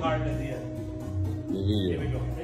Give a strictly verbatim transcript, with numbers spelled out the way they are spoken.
card at the end. The video. Here we go.